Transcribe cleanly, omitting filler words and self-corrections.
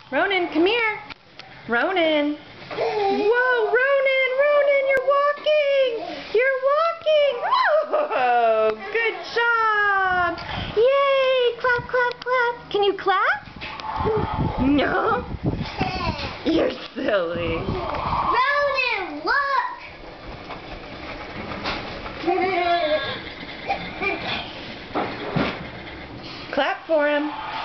Ronin, come here. Ronin. Whoa, Ronin, Ronin, you're walking. You're walking. Oh, good job. Yay, clap, clap, clap. Can you clap? No? You're silly. Ronin, look. Clap for him.